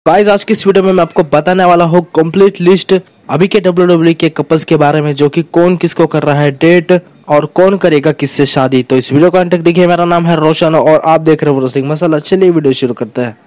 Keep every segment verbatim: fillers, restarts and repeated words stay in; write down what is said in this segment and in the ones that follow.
Guys आज की इस वीडियो में मैं आपको बताने वाला हूँ कंप्लीट लिस्ट अभी के डब्ल्यू डब्ल्यू ई के कपल्स के बारे में, जो कि कौन किसको कर रहा है डेट और कौन करेगा किससे शादी। तो इस वीडियो का अंत तक देखिए। मेरा नाम है रोशन और आप देख रहे हो रेसलिंग मसाला। चलिए वीडियो शुरू करते हैं।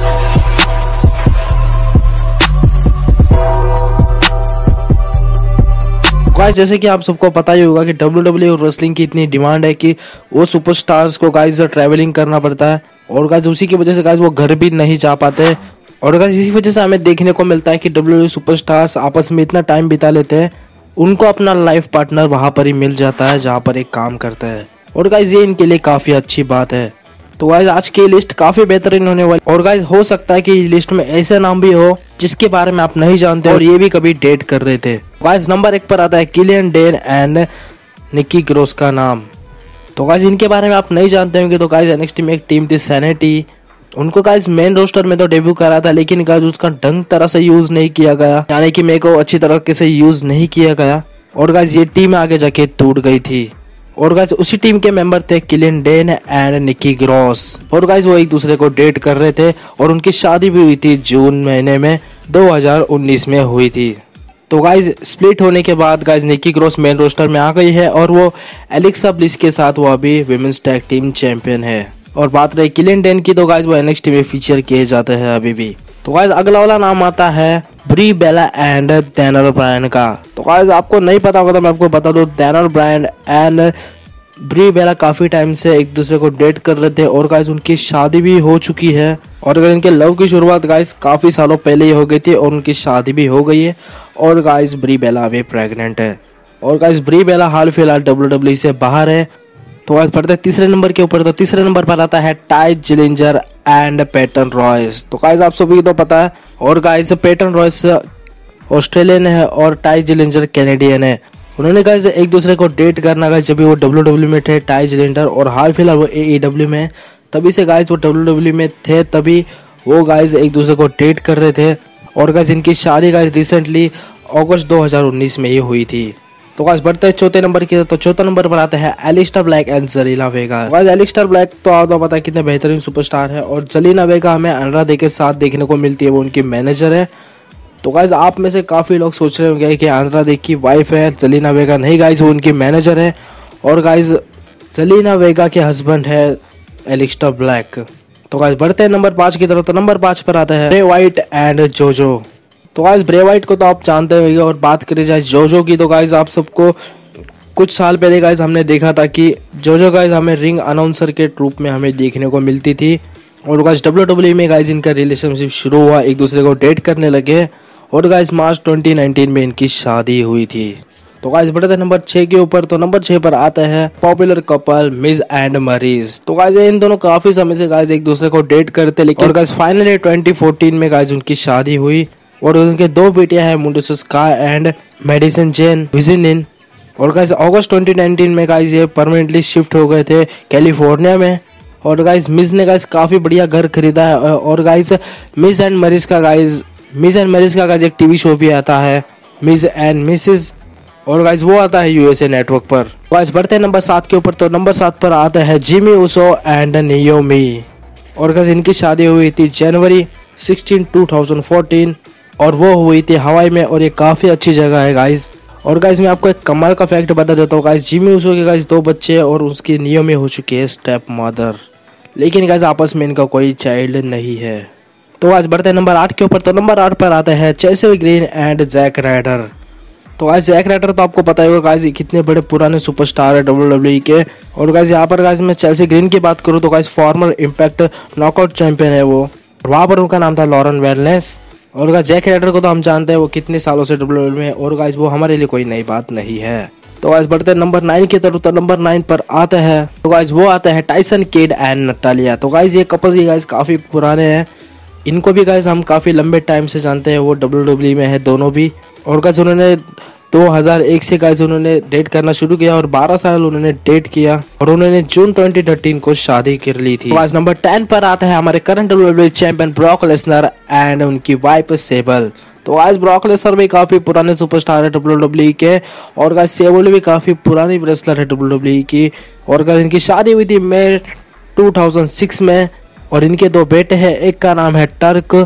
गाइस जैसे कि आप सबको पता ही होगा कि डब्ल्यू डब्ल्यू ई रेसलिंग की इतनी डिमांड है कि वो सुपरस्टार्स को गाइस ट्रैवलिंग करना पड़ता है और गाइस उसी की वजह से गाइस वो घर भी नहीं जा पाते। और गाइस इसी वजह से हमें देखने को मिलता है कि डब्ल्यू डब्ल्यू ई सुपरस्टार्स आपस में इतना टाइम बिता लेते हैं, उनको अपना लाइफ पार्टनर वहां पर ही मिल जाता है जहां पर एक काम करता है। और गाइस ये इनके लिए काफी अच्छी बात है। तो गाइस आज की लिस्ट काफी बेहतरीन होने वाली और गाइस हो सकता है कि लिस्ट में ऐसे नाम भी हो जिसके बारे में आप नहीं जानते और ये भी कभी डेट कर रहे थे। गाइस नंबर एक पर आता है Killian Dain and Nikki Cross का नाम। तो गाइस इनके बारे में आप नहीं जानते होंगे। तो गाइस एनएक्सटी में एक टीम थी सैनिटी, उनको गाइस मेन रोस्टर में तो डेब्यू करा था, लेकिन गाइस उसका ढंग तरह से यूज नहीं किया गया, यानी कि मेरे को अच्छी तरह से यूज नहीं किया गया और गाइस ये टीम आगे जाके टूट गई थी। और गाइस उसी टीम के मेंबर थे Killian Dain and Nikki Cross और गाइस वो एक दूसरे को डेट कर रहे थे और उनकी शादी भी हुई थी जून महीने में दो हज़ार उन्नीस में हुई थी। तो गाइस स्प्लिट होने के बाद guys Nikki Cross main roster में आ गई है और वो एलेक्सा ब्लिस के साथ वो अभी विमेंस टैग टीम चैंपियन है। और बात रही किलियन डेन की तो गाइस वो एनएक्सटी में फीचर किए जाते हैं अभी भी। तो गाइस अगला वाला नाम आता है Brie Bella and Daniel Bryan का। तो गाइस आपको नहीं पता होगा तो मैं आपको बता दूं, Daniel Bryan and Brie Bella काफी टाइम से एक दूसरे को डेट कर रहे थे और गाइस उनकी शादी भी हो चुकी है। और इनके लव की शुरुआत गाइस काफी सालों पहले ही हो गई थी और उनकी शादी भी हो गई है। और गाइस ब्री बेला अभी प्रेग्नेंट है और गाइस ब्री बेला हाल फिलहाल डब्ल्यू डब्ल्यू ई से बाहर है। तो गाइस पढ़ते हैं तीसरे नंबर के ऊपर। तो तीसरे नंबर पर आता है Ty Dillinger and Peyton Royce. तो गाइस आप सभी को तो पता है। और गाइस पेटन रॉयस ऑस्ट्रेलियन है और टाई जिलिंजर कैनेडियन है। उन्होंने गाइस एक दूसरे को डेट करना गाइस जब भी वो डब्ल्यू डब्ल्यू में थे टाई जिलिंजर, और हाल फिलहाल वो ए ई डब्ल्यू में, तभी से गाइस वो डब्ल्यू डब्ल्यू में थे तभी वो गाइस एक दूसरे को डेट कर रहे थे। और गाइस इनकी शादी गाइस रिसेंटली अगस्त दो हज़ार उन्नीस में ही हुई थी। तो गाइस बढ़ते हैं चौथे नंबर की। तो चौथा नंबर पर आता है Aleister Black and Zelina Vega. Guys Aleister Black तो आपको पता है कितने बेहतरीन सुपरस्टार है और जलीना वेगा हमें अनुराधा के साथ देखने को मिलती है, वो उनकी मैनेजर है। तो गाइस आप में से काफी लोग सोच रहे होंगे कि अनुराधा की वाइफ है जलीना वेगा। नहीं गाइस, वो उनकी मैनेजर है और गाइस जलीना वेगा के हस्बैंड है एलिस्टर ब्लैक। तो गाइस बढ़ते हैं नंबर पाँच की तरफ। तो नंबर पाँच पर आता है ब्रे वाइट एंड जोजो। तो गाइस ब्रे वाइट को तो आप जानते होंगे और बात करी जाए जोजो की तो गाइस आप सबको कुछ साल पहले गाइस हमने देखा था कि जोजो गाइस हमें रिंग अनाउंसर के रूप में हमें देखने को मिलती थी। और गाइस डब्ल्यू डब्ल्यू ई में गाइस इनका रिलेशनशिप शुरू हुआ, एक दूसरे को डेट करने लगे और गाइस मार्च दो हज़ार उन्नीस में इनकी शादी हुई थी। तो गाइस बढ़ते हैं नंबर छह के ऊपर। तो नंबर छह पर आता है पॉपुलर कपल मिज एंड मरीज। तो गाइस इन दोनों काफी समय से गाइस एक दूसरे को डेट करते, लेकिन और गाइस फाइनली दो हज़ार चौदह में गाइस उनकी शादी हुई और उनके दो बेटियां हैं, मुंडस का एंड मेडिसन जेन विजिनिन। और गाइस अगस्त दो हज़ार उन्नीस में गाइस ये परमानेंटली शिफ्ट हो गए थे कैलिफोर्निया में। और गाइस मिज ने गाइस काफी बढ़िया घर खरीदा है और गाइस मिज एंड मरीज का गाइस मिज एंड मरीज का गाइस एक टीवी शो भी आता है मिज एंड मिसेस, और गाइस वो आता है यूएसए नेटवर्क पर। गाइस बढ़ते हैं नंबर सात के ऊपर। तो नंबर सात पर आता है जिमी उसो एंड नियोमी। और गाइस इनकी शादी हुई थी जनवरी सोलह दो हज़ार चौदह और वो हुई थी हवाई में और ये काफी अच्छी जगह है गाइस। और गाइस मैं आपको एक कमाल का फैक्ट बता देता हूँ। गाइस जिमी उसो के गाइस दो बच्चे और उसकी नियोमी हो चुकी है स्टेप मदर, लेकिन गाइस आपस में इनका कोई चाइल्ड नहीं है। तो आज बढ़ते हैं नंबर आठ के ऊपर। तो नंबर आठ पर आता है Chelsea Green and Zack Ryder. तो आज जैक राइडर तो आपको पता ही होगा गाइस कितने बड़े पुराने सुपरस्टार है डब्ल्यू डब्ल्यू ई के। और गाइस यहाँ पर गाइस मैं चेल्सी ग्रीन की बात करूँ तो guys former Impact Knockout champion है वो, और वहाँ पर उनका नाम था लॉरेन वेलनेस। और गाइस जैक राइडर को तो हम जानते हैं वो कितने सालों से डब्ल्यू डब्ल्यू में, और गाइस वो हमारे लिए कोई नई बात नहीं है। तो गाइस बढ़ते हैं नंबर नाइन की तरफ। तो नंबर नाइन पर आता है तो गाइस वो आता है टाइसन किड एंड नटालिया। तो गाइस ये कपल्स ही गाइस काफी पुराने हैं, इनको भी गाइस हम काफी लंबे टाइम से जानते हैं, वो डब्ल्यू डब्ल्यू में है दोनों भी। और गाइस उन्होंने दो हज़ार एक से गाइस उन्होंने डेट करना शुरू किया और बारह साल उन्होंने डेट किया और उन्होंने जून दो हज़ार तेरह को शादी कर ली थी। आज नंबर टेन पर आता है हमारे current W W champion Brock Lesnar and उनकी वाइफ सेबल। तो आज ब्रॉक लेसनर भी काफी पुराने सुपरस्टार है डब्ल्यू डब्ल्यू ई के और गाइस सेबल भी काफी पुरानी रेसलर है डब्ल्यू डब्ल्यू ई की। और गाइस इनकी शादी हुई थी मई दो हज़ार छह में और इनके दो बेटे हैं, एक का नाम है टर्क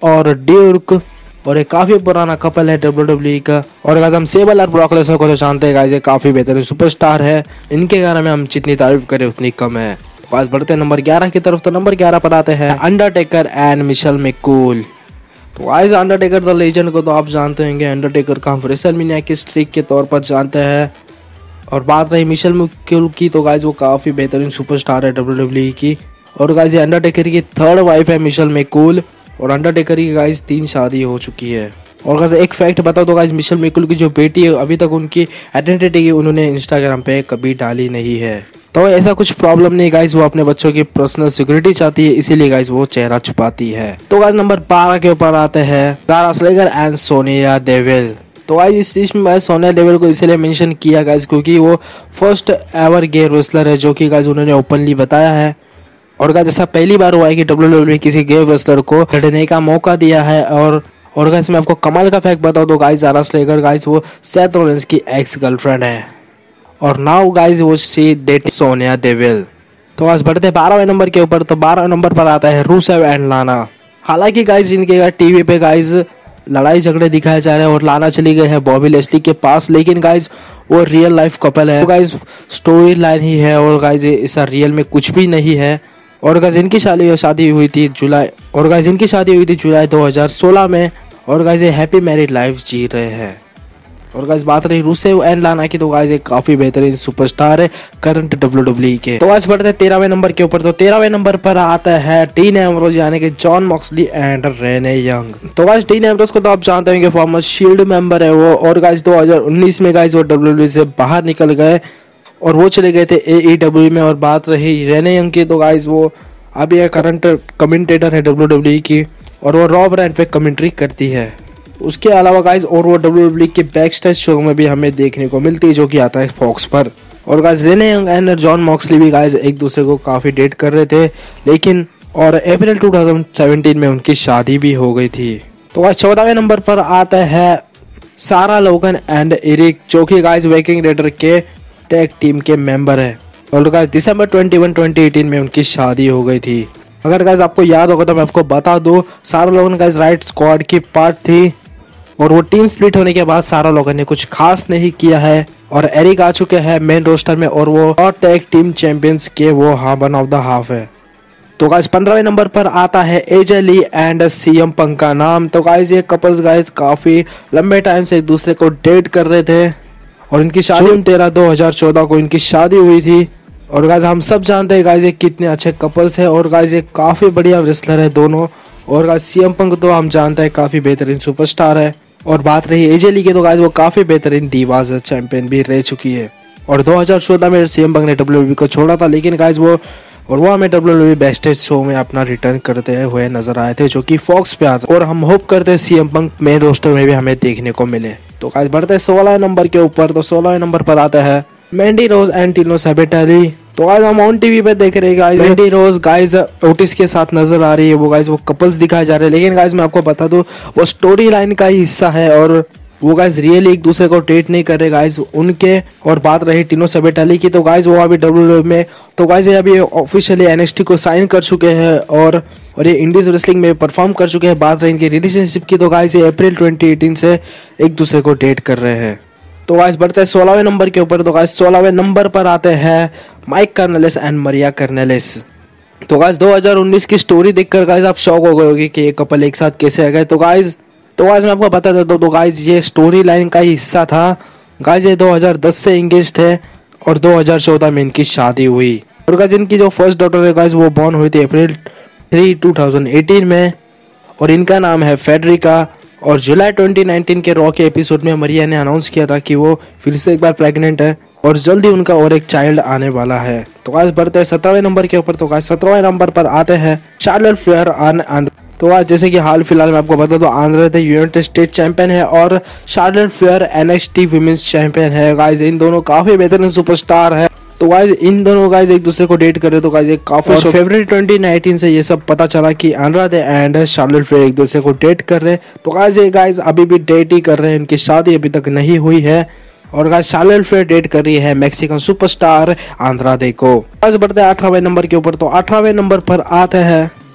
और ड्यूक, और एक काफी पुराना कपल है डब्ल्यू डब्ल्यू ई का। और अगर हम सेबल और ब्रॉक लेसनर को तो जानते हैं गाइस, ये काफी बेहतरीन सुपरस्टार है, इनके बारे में हम जितनी तारीफ करें उतनी कम है। तो आज बढ़ते हैं नंबर ग्यारह की तरफ। तो नंबर ग्यारह पर आते हैं अंडरटेकर एंड मिशेल मैककूल। तो आज अंडरटेकर द लेजेंड को तो आप जानते होंगे, अंडरटेकर का हम रेसलमेनिया की स्ट्रीक के तौर पर जानते हैं। और बात रही मिशेल मैककूल की, तो गाइस वो काफी बेहतरीन सुपरस्टार है डब्ल्यू डब्ल्यू ई की। और गाइस ये अंडरटेकर की थर्ड वाइफ है मिशेल मैककूल, और अंडरटेकर की गाइस तीन शादी हो चुकी है। और गाइस एक फैक्ट बता दो गाइस, मिशेल मैककूल की जो बेटी है अभी तक उनकी आइडेंटिटी उन्होंने इंस्टाग्राम पे कभी डाली नहीं है। तो ऐसा कुछ प्रॉब्लम नहीं गाइस, वो अपने बच्चों की पर्सनल सिक्योरिटी चाहती है, इसीलिए गाइस वो चेहरा छुपाती है। तो गाइस नंबर बारह के ऊपर आते हैं सारा स्लेगर एंड सोनिया देविल। तो गाइस इस लिस्ट में सोनिया देविल को इसलिए मेंशन किया गाइस क्योंकि वो फर्स्ट एवर गे रेसलर है, जो कि गाइस उन्होंने ओपनली बताया है। और गाइस ऐसा पहली बार हुआ है कि डब्ल्यू डब्ल्यू ई किसी गे रेसलर को लड़ने का मौका दिया है। और और गाइस मैं आपको कमाल का फैक्ट बता दूं गाइस, सारा स्लेगर गाइस वो सेथ रॉलिंस की एक्स गर्लफ्रेंड है, और नाउ गाइस वो शी डेट सोनिया देविल। तो आज बढ़ते हैं बारहवें नंबर के ऊपर। तो बारह नंबर पर आता है रूसेव एंड लाना। हालांकि गाइस इनके टीवी पे गाइस लड़ाई झगड़े दिखाए जा रहे हैं और लाना चली गई है बॉबी लेस्ली के पास, लेकिन गाइस वो रियल लाइफ कपल है। तो गाइस स्टोरी लाइन ही है, और गाइस ऐसा रियल में कुछ भी नहीं है। और गाइस इनकी शादी शादी हुई थी जुलाई और गाइस इनकी शादी हुई थी जुलाई दो हज़ार सोलह में। और गाइस ये हैप्पी मैरिड लाइफ जी रहे हैं। और गाइस बात रही रूसेव एंड लाना की, तो गाइस ये काफी बेहतरीन सुपरस्टार है करंट डब्ल्यू डब्ल्यू ई के। तो आज बढ़ते हैं तेरहवें नंबर के ऊपर। तो तेरहवें नंबर पर आता है डीन एम्ब्रोज यानी कि Jon Moxley and Renee Young. तो गाइस डीन एम्ब्रोज को तो आप जानते होंगे, फॉर्मर शील्ड मेंबर है वो। और गाइस दो हज़ार उन्नीस में गाइस वो डब्ल्यू डब्ल्यू ई से बाहर निकल गए और वो चले गए थे ए ई डब्ल्यू में। और बात रही रेने यंग की, तो गाइस वो अभी एक करंट कमेंटेटर है डब्ल्यू डब्ल्यू ई की, और वो रॉ ब्रांड पे कमेंट्री करती है। उसके अलावा गाइस और वो डब्ल्यू डब्ल्यू ई के बैक स्टेज शो में भी हमें देखने को मिलती है, जो कि आता है फॉक्स पर। और guys Renee Young and Jon Moxley भी गाइस एक दूसरे को काफी डेट कर रहे थे, लेकिन और अप्रैल दो हज़ार सत्रह में उनकी शादी भी हो गई थी। तो गाइस चौदहवें नंबर पर आता है सारा लोगन एंड एरिक, जो कि गाइस वैकिंग रेडर के टैग टीम के मेंबर है। और गाइस दिसंबर इक्कीस दो हज़ार अठारह में उनकी शादी हो गई थी। अगर गाइस आपको याद होगा तो मैं आपको बता दूं, Sarah Logan guys Riott Squad की पार्ट थी, और वो टीम स्प्लिट होने के बाद सारा लोगों ने कुछ खास नहीं किया है। और एरिक आ चुके हैं मेन रोस्टर में, और वो और टैग टीम चैंपियंस के वो हाँ वन ऑफ द हाफ है। तो गाइस पंद्रहवें नंबर पर आता है एजे ली एंड सीएम पंक का नाम। तो गाइस ये कपल्स गाइस काफी लंबे टाइम से एक दूसरे को डेट कर रहे थे, और इनकी शादी तेरह दो हजार चौदह को इनकी शादी हुई थी। और गाइस हम सब जानते हैं गाइस ये कितने अच्छे कपल्स है, और गाइस ये काफी बढ़िया रेसलर है दोनों। और गाइस सीएम पंक तो हम जानते हैं काफी बेहतरीन सुपरस्टार है। और बात रही एजे ली की, तो गाइस वो काफी बेहतरीन दीवाज चैंपियन भी रह चुकी है। और दो हज़ार चौदह में सीएम पंक ने डब्ल्यू डब्ल्यू ई को छोड़ा था, लेकिन गाइस वो और वो हमें W W E backstage show में अपना रिटर्न करते हुए नजर आए थे, जो कि फॉक्स पे आता। और हम होप करते हैं सीएम पंक मेन रोस्टर में भी हमें देखने को मिले। तो गाइस बढ़ते हैं सोलह नंबर के ऊपर। तो सोलह नंबर पर आता है मैंडी रोज एंड टिनो सैबेटेली। तो गाइस हम ऑन टीवी पे देख रहे हैं guys Mandy Rose guys Otis के साथ नजर आ रही है। वो गाइस वो कपल्स दिखाए जा रहे हैं, लेकिन गाइस मैं आपको बता दूं वो स्टोरी लाइन का ही हिस्सा है, और वो गाइस रियली एक दूसरे को डेट नहीं कर रहे गाइस उनके। और बात रही टिनो सैबेटेली की, तो गाइस वो अभी डब्ल्यू डब्ल्यू ई में तो गाइस ये अभी ऑफिशियली एनएक्सटी को साइन कर चुके हैं, और और ये इंडीज रेसलिंग में परफॉर्म कर चुके हैं। बात रही इनकी रिलेशनशिप की, तो गाइस ये अप्रैल दो हज़ार अठारह से एक दूसरे को डेट कर रहे हैं। तो गाइस बढ़ते हैं सोलहवें नंबर के ऊपर। तो गाइस सोलहवें नंबर पर आते हैं माइक कर्नेलिस एंड मरिया कर्नेलिस। तो गाइस दो हज़ार उन्नीस की स्टोरी देखकर गाइस आप शॉक हो गए होंगे कि ये कपल एक साथ कैसे आ गए। तो गाइस तो गाइस मैं आपको बता देता हूं, तो गाइस ये स्टोरी लाइन का ही हिस्सा था। गाइस ये दो हज़ार दस से एंगेज थे, और दो हज़ार चौदह में इनकी शादी हुई। और गाइस इनकी जो फर्स्ट डॉटर है गाइस वो बॉर्न हुई थी अप्रैल तीन दो हज़ार अठारह में, और इनका नाम है फेडरिका। और जुलाई दो हज़ार उन्नीस के रॉ के एपिसोड में मरिया ने अनाउंस किया था कि वो फिर से एक बार प्रेग्नेंट है, और जल्दी उनका और एक चाइल्ड आने वाला है। तो गाइस बढ़ते हैं सत्रहवें नंबर के ऊपर। तो गाइस सत्रहवें नंबर पर आते हैं शार्लेट फ्लेयर एंड तो आज जैसे कि हाल फिलहाल में आपको बता दो आंध्र थे यूनाइटेड स्टेट चैंपियन है, और Charlotte Flair NXT women's champion है। गाइस इन दोनों काफी बेहतरीन सुपरस्टार है। तो गाइस इन दोनों गाइस एक दूसरे को डेट कर रहे, तो गाइस एक काफी फरवरी दो हज़ार उन्नीस से ये सब पता चला कि अनुराधा एंड शार्लेट फ्लेयर एक दूसरे को डेट कर रहे। तो गाइस ये गाइस अभी भी डेट ही कर रहे हैं, इनकी शादी अभी तक नहीं हुई है। और गाइस शार्लेट फ्लेयर डेट कर रही है मैक्सिकन सुपरस्टार आंद्रादे को। आज बढ़ते हैं अठारहवें नंबर के ऊपर। तो अठारहवें नंबर पर आते हैं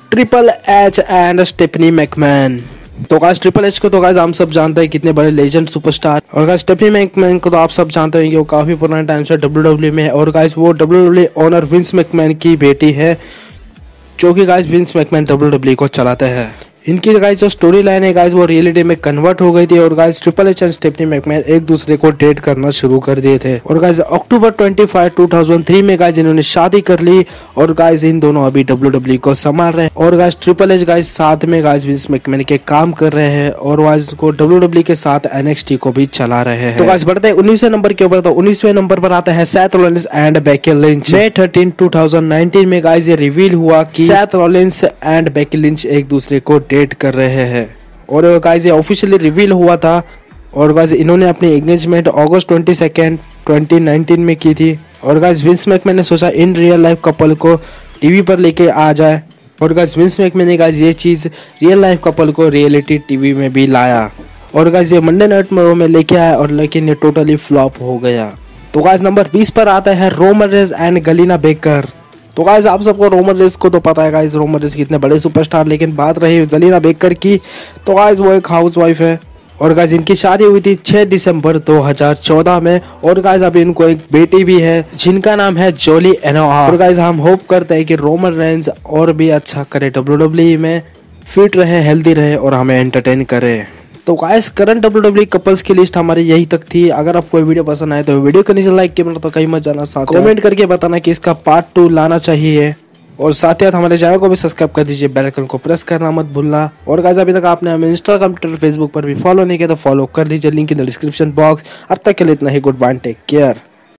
Triple H and Stephanie McMahon. तो गाइस ट्रिपल एच को तो गाइस हम सब जानते हैं कितने बड़े लेजेंड सुपरस्टार, और गाइस स्टेफनी मैकमैन को तो आप सब जानते हैं कि वो काफी पुराने टाइम से डब्ल्यू डब्ल्यू में है, और गाइस वो W W owner Vince McMahon की बेटी है, जो कि guys Vince McMahon W W को चलाते हैं। इनकी गाइस जो स्टोरी लाइन है गाइस वो रियलिटी में कन्वर्ट हो गई थी, और guys Triple H and Stephanie McMahon एक दूसरे को डेट करना शुरू कर दिए थे, और गाइस अक्टूबर पच्चीस दो हज़ार तीन में गाइस इन्होंने शादी कर ली, और गाइस इन दोनों अभी डब्ल्यू डब्ल्यू को संभाल रहे हैं, और गाइस ट्रिपल एच गाइस साथ में गाइस विंस मैकमैन के काम कर रहे हैं, और गाइस को डब्ल्यू डब्ल्यू के साथ एन एक्स टी को भी चला रहे हैं। तो गाइस बढ़ते हैं उन्नीसवें नंबर के ऊपर। तो उन्नीसवें नंबर पर आता है Seth Rollins and Becky Lynch. मई थर्टीन दो हज़ार उन्नीस में गाइस ये रिवील हुआ कि Seth Rollins and Becky Lynch एक दूसरे को डेट कर रहे हैं, और गाइस ये ऑफिशियली रिवील हुआ था, और गाइस इन्होंने अपनी एंगेजमेंट अगस्त बाईस दो हज़ार उन्नीस में की थी, और गाइस विंस मैकमैन ने सोचा इन रियल लाइफ कपल को टीवी पर लेके आ जाए, और गाइस विंस मैकमैन ने गाइस ये चीज रियल लाइफ कपल को रियलिटी टीवी में भी लाया, और गाइस ये मंडे नाइट में लेके आया, और लेकिन ये टोटली फ्लॉप हो गया। तो गाइस नंबर बीस पर आता है Roman Reigns and Galina Becker. तो गाइस आप सबको रोमन रेंज को तो पता है गाइस रोमन रेंज कितने बड़े सुपरस्टार, लेकिन बात रही गलीना बेकर की, तो गाइस वो एक हाउसवाइफ है, और गाइस इनकी शादी हुई थी छह दिसंबर दो हज़ार चौदह में, और गाइस अभी इनको एक बेटी भी है जिनका नाम है जोली एनोआ। और गाइस हम होप करते हैं कि रोमन रेंज और भी अच्छा करे, डब्ल्यू डब्ल्यू में फिट रहे, हेल्दी रहे, और हमें एंटरटेन करे। तो guys current W W couples की लिस्ट हमारी यही तक थी। अगर आपको वीडियो पसंद आए तो वीडियो को नीचे लाइक के बटन तो कहीं मत जाना, साथ कमेंट करके बताना कि इसका पार्ट टू लाना चाहिए, और साथ ही हमारे चैनल को भी सब्सक्राइब कर दीजिए, बेल आइकन को प्रेस करना मत भूलना। और गाइस अभी तक आपने हमें इंस्टाग्राम, ट्विटर, फेसबुक पर भी फॉलो नहीं किया तो फॉलो कर लीजिए, link in the description box. अब तक के लिए इतना ही, गुड बाय, टेक केयर।